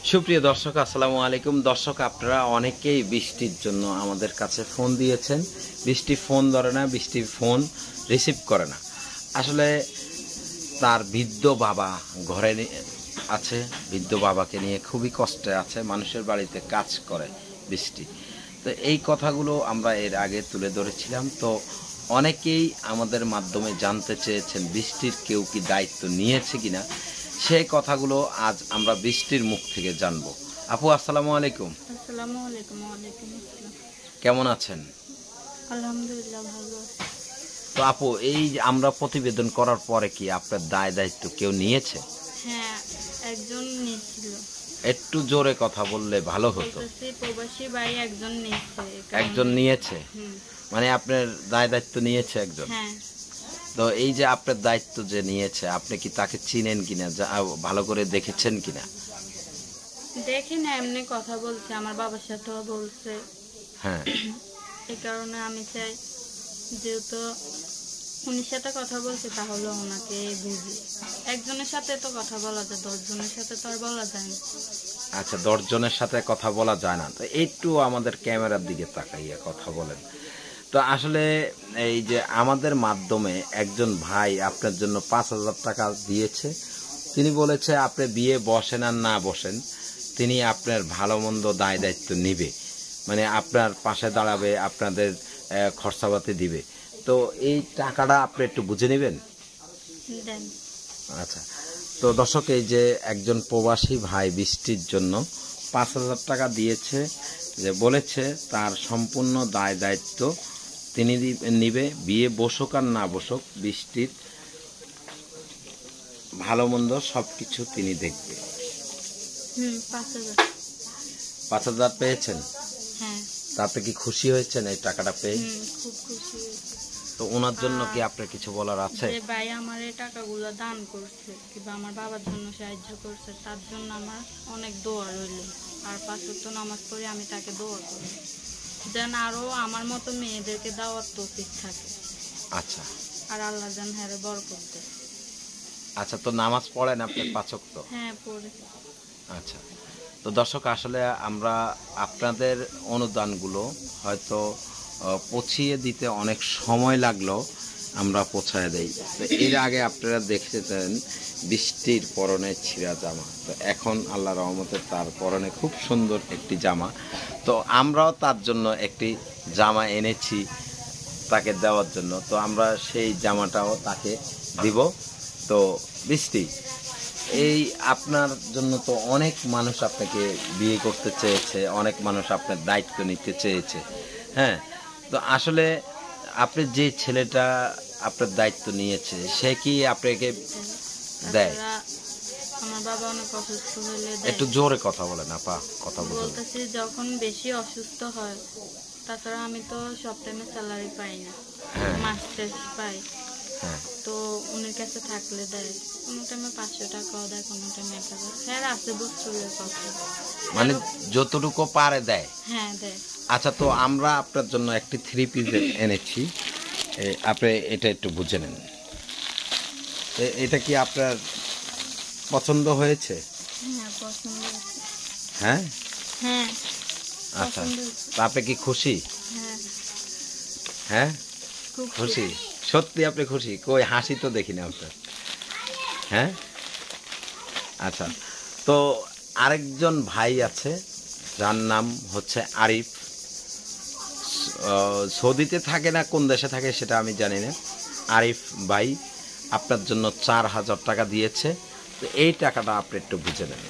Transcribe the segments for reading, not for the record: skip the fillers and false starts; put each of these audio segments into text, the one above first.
সুপ্রিয় দর্শক, আসসালামু আলাইকুম। দর্শক, আপনারা অনেকেই বৃষ্টির জন্য আমাদের কাছে ফোন দিয়েছেন। বৃষ্টি ফোন ধরে না, বৃষ্টি ফোন রিসিভ করে না। আসলে তার বৃদ্ধ বাবা ঘরে আছে, বৃদ্ধ বাবাকে নিয়ে খুবই কষ্টে আছে, মানুষের বাড়িতে কাজ করে বৃষ্টি। তো এই কথাগুলো আমরা এর আগে তুলে ধরেছিলাম। তো অনেকেই আমাদের মাধ্যমে জানতে চেয়েছেন বৃষ্টির কেউ কি দায়িত্ব নিয়েছে কিনা। সেই কথাগুলো আজ আমরা বৃষ্টির মুখ থেকে জানবো। আপু, আসসালামু আলাইকুম। আসসালামু আলাইকুম। ওয়ালাইকুম আসসালাম। কেমন আছেন? আলহামদুলিল্লাহ, ভালো আছি। তো আপু, এই যে আমরা প্রতিবেদন করার পরে কি আপনার দায়িত্ব কেউ নিয়েছে? হ্যাঁ, একজন নিয়েছিল। একটু জোরে কথা বললে ভালো হতো। প্রবাসী ভাই একজন নিয়েছে। একজন নিয়েছে, মানে আপনার দায়িত্ব নিয়েছে একজন। হ্যাঁ। তো এই যে আপনার দায়িত্ব যে নিয়েছে, আপনি কি তাকে চিনেন কিনা, ভালো করে দেখেছেন কিনা? দেখি না, এমনি কথা বলছে, আমার বাবার সাথেও বলছে। হ্যাঁ। এই কারণে আমি চাই, যেহেতু উনির সাথে কথা বলছে, তাহলে ওনাকে বুঝি। একজনের সাথে তো কথা বলা যায়, 10 জনের সাথে তো আর বলা যায় না। আচ্ছা, 10 জনের সাথে কথা বলা যায় না, তো একটু আমাদের ক্যামেরার দিকে তাকাইয়া কথা বলেন। তো আসলে এই যে আমাদের মাধ্যমে একজন ভাই আপনার জন্য 5,000 টাকা দিয়েছে। তিনি বলেছে আপনি বিয়ে বসেন আর না বসেন, তিনি আপনার ভালো মন্দ দায়িত্ব নিবে, মানে আপনার পাশে দাঁড়াবে, আপনাদের খরচাপাতি দিবে। তো এই টাকাটা আপনি একটু বুঝে নেবেন। আচ্ছা, তো দর্শক, এই যে একজন প্রবাসী ভাই বৃষ্টির জন্য 5,000 টাকা দিয়েছে, যে বলেছে তার সম্পূর্ণ দায়িত্ব তিনি নিবে, বিয়ে বসুক আর না বসুক, বৃষ্টির ভালো মন্দ সব কিছু তিনি দেখবে। 5,000 পেয়েছেন? হ্যাঁ। তাতে কি খুশি হয়েছেন এই টাকাটা পেয়ে? খুব খুশি হয়েছে। তো ওনার জন্য কি আপনার কিছু বলার আছে? যে ভাই আমার এই টাকাগুলো দান করছে কিংবা আমার বাবার জন্য সাহায্য করছে, তার জন্য আমার অনেক দোয়া রইল। আর 5 ওয়াক্ত নামাজ পড়ে আমি তাকে দোয়া করি যেন আরো আমার মতো মেয়েদেরকে দাওয়াত তৌফিক থাকে। আচ্ছা। আর আল্লাহ যেন হ্যাঁ বরকত দেয়। আচ্ছা, তো নামাজ পড়েন আপনি 5 ওয়াক্ত? হ্যাঁ, পড়ে। আচ্ছা, তো দর্শক, আসলে আমরা আপনাদের অনুদানগুলো হয়তো পৌঁছিয়ে দিতে অনেক সময় লাগলো, আমরা পৌঁছায় দেই। তো এর আগে আপনারা দেখেছেন বৃষ্টির পরনে ছিঁড়া জামা, তো এখন আল্লাহ রহমতে তার পরনে খুব সুন্দর একটি জামা। তো আমরাও তার জন্য একটি জামা এনেছি তাকে দেওয়ার জন্য। তো আমরা সেই জামাটাও তাকে দিব। তো বৃষ্টি, এই আপনার জন্য তো অনেক মানুষ আপনাকে বিয়ে করতে চেয়েছে, অনেক মানুষ আপনার দায়িত্ব নিতে চেয়েছে। হ্যাঁ, তো আসলে আপনি যে ছেলেটা আপনার দায়িত্ব নিয়েছে, সে কি আপনাকে দেয়? আমার বাবা অনেক অসুস্থ হলে একটু জোরে কথা বলেন আপা, কথা বলতেছি, যখন বেশি অসুস্থ হয়, তাছাড়া আমি তো সব টাইমে স্যালারি পাই না, মাস শেষ পাই। তো উনির কাছে থাকলে দেয়, কোনো টাইমে 500 টাকাও দেয়, কোনো টাইমে 1000। হ্যাঁ, আছে বছরের কথা, মানে যতটুকু পারে দেয়। হ্যাঁ, দেয়। আচ্ছা, তো আমরা আপনার জন্য একটি 3 পিস এনেছি, আপনি এটা একটু বুঝে নেন। এটা কি আপনার পছন্দ হয়েছে? হ্যাঁ, পছন্দ হয়েছে। হ্যাঁ হ্যাঁ। আচ্ছা, তো আপনি কি খুশি? হ্যাঁ। হ্যাঁ, খুব খুশি? সত্যি আপনি খুশি? কই হাসি তো দেখি না আপনার। হ্যাঁ, আচ্ছা। তো আরেকজন ভাই আছে, যার নাম হচ্ছে আরিফ। সৌদিতে থাকে না কোন দেশে থাকে সেটা আমি জানি না। আরিফ ভাই আপনার জন্য 4,000 টাকা দিয়েছে। তো এই টাকাটা আপনি একটু বুঝে নেন।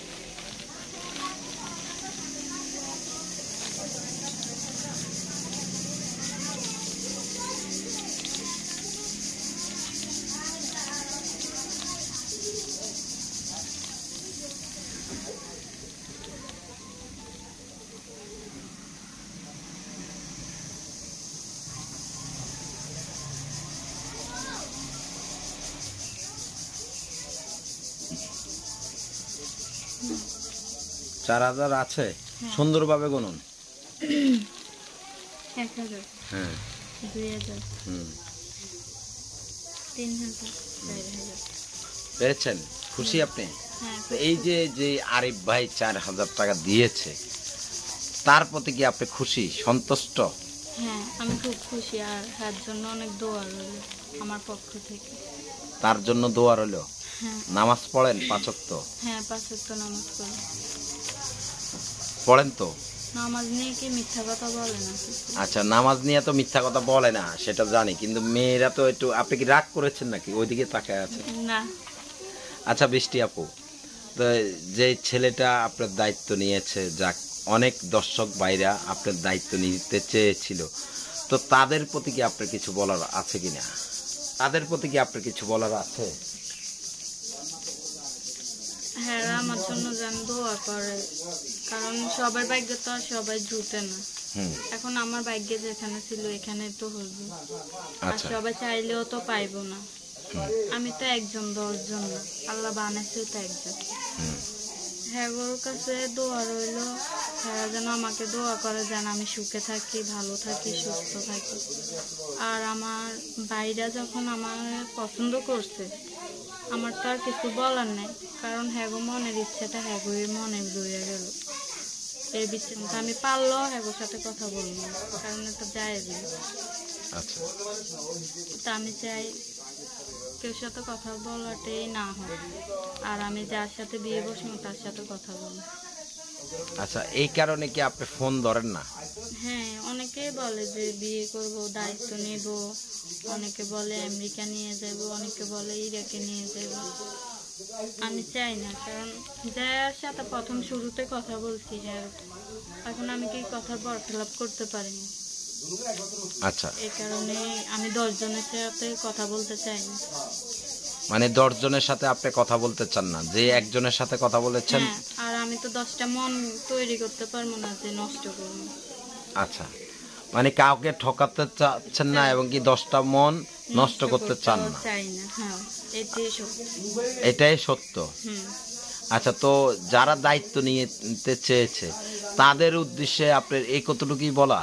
খুশি। 4,000 আছে? সুন্দরভাবে গুনুন। 1,000। হ্যাঁ। 2,000। 3,000। 4,000। পেয়েছেন? খুশি আপনি? হ্যাঁ, তো এই যে যে আরিফ ভাই 4,000 টাকা দিয়েছে, তার প্রতি কি আপনি খুশি, সন্তুষ্ট? হ্যাঁ, আমি খুব খুশি, আর তার জন্য অনেক দোয়া রইল আমার পক্ষ থেকে। তার জন্য দোয়া রইল। হ্যাঁ। নামাজ পড়েন 5 ওয়াক্ত? হ্যাঁ, 5 ওয়াক্ত নামাজ পড়ি। পড়েন তো? নামাজ নিয়ে কি মিথ্যা কথা বলে না? আচ্ছা, নামাজ নিয়ে তো মিথ্যা কথা বলে না, সেটা জানি, কিন্তু মেয়েরা তো একটু, আপনি কি রাগ করেছেন নাকি ওইদিকে তাকায় আছে? না। আচ্ছা বৃষ্টি আপু, তো যে ছেলেটা আপনার দায়িত্ব নিয়েছে, যাক, অনেক দর্শক ভাইরা আপনার দায়িত্ব নিতে চেয়েছিল, তো তাদের প্রতি কি আপনার কিছু বলার আছে কিনা? তাদের প্রতি কি আপনার কিছু বলার আছে? হ্যাঁ, আমার জন্য যেন দোয়া করে, কারণ সবার ভাগ্যে তো আর সবাই জুটে না। এখন আমার ভাগ্যে যেখানে ছিল এখানে তো হইবে, আর সবাই চাইলেও তো পাইবো না। আমি তো একজন, 10 জন না, আল্লাহ বানাইছে তো একজন। হ্যাঁ, ওর কাছে দোয়া রইল, হ্যাঁ যেন আমাকে দোয়া করে, যেন আমি সুখে থাকি, ভালো থাকি, সুস্থ থাকি। আর আমার ভাইরা যখন আমার পছন্দ করছে, আমার তো আর কিছু বলার নেই, কারণ হ্যাগো মনের ইচ্ছাটা হ্যাগোই মনে রয়ে গেল। এই বিষয়টা আমি পারলেও হ্যাগোর সাথে কথা বলবো, কারণ এটা জায়েজ না। আচ্ছা, তা আমি চাই কেউ সাথে কথা বলাটাই না হয়, আর আমি যার সাথে বিয়ে বসবো তার সাথে কথা বলবো। আচ্ছা, এই কারণে কি আপনি ফোন ধরেন না? হ্যাঁ, অনেকেই বলে যে বিয়ে করব, দায়িত্ব নেব, অনেকে বলে আমেরিকা নিয়ে যাব, অনেকে বলে ইরাকে নিয়ে যাব। আমি চাই না, কারণ যার সাথে প্রথম শুরুতে কথা বলছি, হ্যাঁ এখন আমি কি কথার বরখেলাপ করতে পারিনি। আচ্ছা, এই কারণে আমি 10 জনের সাথে কথা বলতে চাই না। মানে 10 জনের সাথে আপনি কথা বলতে চান না, যে একজনের সাথে কথা বলেছেন? হ্যাঁ, আর আমি তো 10টা মন তৈরি করতে পারবো না যে নষ্ট করবো। আচ্ছা, মানে কাউকে ঠকাতে চাচ্ছেন না, এবং কি 10টা মন নষ্ট করতে চান না? চাই না। হ্যাঁ, এটাই সত্য। এটাই সত্য। আচ্ছা, তো যারা দায়িত্ব নিতে চেয়েছে তাদের উদ্দেশ্যে আপনার এই কতটুকুই বলা?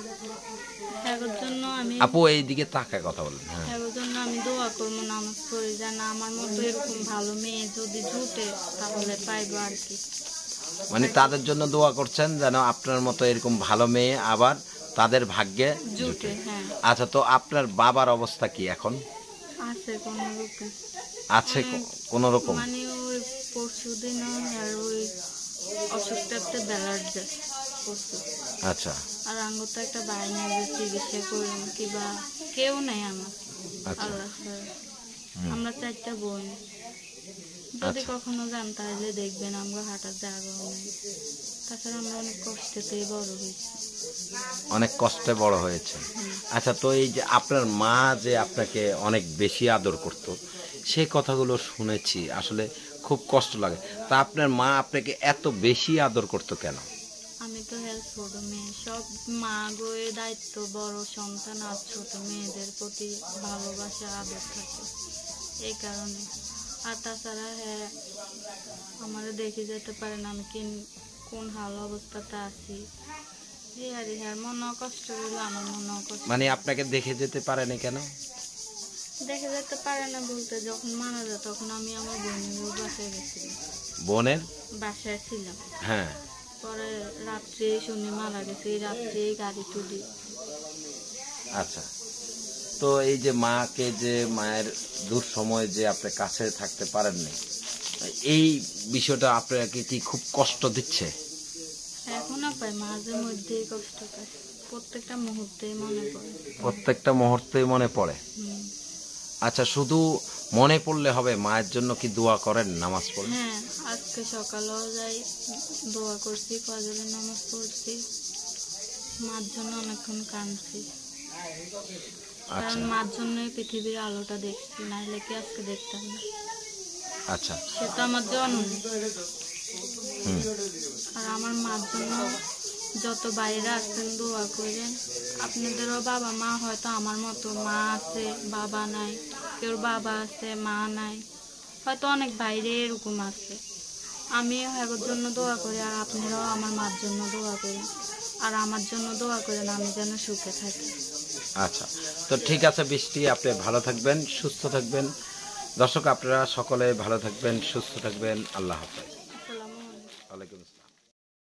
হ্যাগোর জন্য আমি, আপু এই দিকে তাকায় কথা বলেন। হ্যাঁ, হ্যাগোর জন্য আমি দোয়া করবো, নামাজ পড়ি, যেন আমার মতো এরকম ভালো মেয়ে যদি জুটে তাহলে পাইবো আর কি। মানে তাদের জন্য দোয়া করছেন যেন আপনার মতো এরকম ভালো মেয়ে আবার তাদের ভাগ্যে জুটে। হ্যাঁ। আচ্ছা, তো আপনার বাবার অবস্থা কি এখন? আছে কোনো রকম, আছে কোন রকম? মানে ওই পরশুদিন আর ওই অসুখটাতে ব্যালার যায় পরশু। আচ্ছা, আর আঙ্গুর তো একটা বাইনে যে চিকিৎসা করলাম, কিবা কেউ নেই আমার, আল্লাহ ছাড়া। আমরা 4টা বোন, যদি কখনো যান তাহলে দেখবেন আমরা হাঁটার জায়গাও নেই। তাছাড়া আমরা অনেক কষ্টেতেই বড় হয়েছি। অনেক কষ্টে বড় হয়েছে। আচ্ছা, তো এই যে আপনার মা যে আপনাকে অনেক বেশি আদর করত, সেই কথাগুলো শুনেছি, আসলে খুব কষ্ট লাগে। তা আপনার মা আপনাকে এত বেশি আদর করতো কেন? আমি তো ছোট মেয়ে, সব মা গোয়ের দায়িত্ব, বড় সন্তান আর ছোট মেয়েদের প্রতি ভালোবাসা, আদর থাকে, এই কারণে। আর তাছাড়া হ্যাঁ আমার দেখে যেতে পারে না আমি কোন হাল অবস্থাতে আছি, হ্যাঁ মনেও কষ্ট হইলো, আমার মনেও কষ্ট। মানে আপনাকে দেখে যেতে পারেনি কেন? দেখে যেতে পারে না বলতে, যখন মারা যায় তখন আমি আমার বোনের বাসায় গেছিলাম। বোনের বাসায় ছিলাম। হ্যাঁ, পরে রাত্রে শুনে মারা গেছে, এই রাত্রে গাড়ি তুলি। আচ্ছা, তো এই যে মাকে, যে মায়ের দূর সময় যে আপনি কাছে থাকতে পারেননি, এই বিষয়টা আপনাকে কি খুব কষ্ট দিচ্ছে? এখনো পাই, মাঝে মধ্যেই কষ্ট পাই, প্রত্যেকটা মুহূর্তেই মনে পড়ে। প্রত্যেকটা মুহূর্তেই মনে পড়ে। আচ্ছা, শুধু মনে পড়লে হবে, মায়ের জন্য কি দোয়া করেন, নামাজ পড়েন? হ্যাঁ, আজকে সকালেও যাই, দোয়া করছি, ফজরের নামাজ পড়ছি, মার জন্য অনেকক্ষণ কাঁদছি, কারণ মার জন্যই পৃথিবীর আলোটা দেখছি, নাহলে কি আজকে দেখতাম না। আচ্ছা, সে তো আমার জন্ম। আর আমার মার জন্য যত বাইরে আছেন দোয়া করেন। আপনাদেরও বাবা মা হয়তো আমার মতো মা আছে, বাবা নাই, কেউ বাবা আছে, মা নাই, হয়তো অনেক বাইরে এরকম আছে। আমিও এর জন্য দোয়া করি, আর আপনারাও আমার মার জন্য দোয়া করেন, আর আমার জন্য দোয়া করেন, আমি যেন সুখে থাকি। আচ্ছা, তো ঠিক আছে বৃষ্টি, আপনি ভালো থাকবেন, সুস্থ থাকবেন, দর্শক আপনারা সকলে ভালো থাকবেন, সুস্থ থাকবেন। আল্লাহ হাফেজ। আসসালামু আলাইকুম। ওয়ালাইকুম আসসালাম।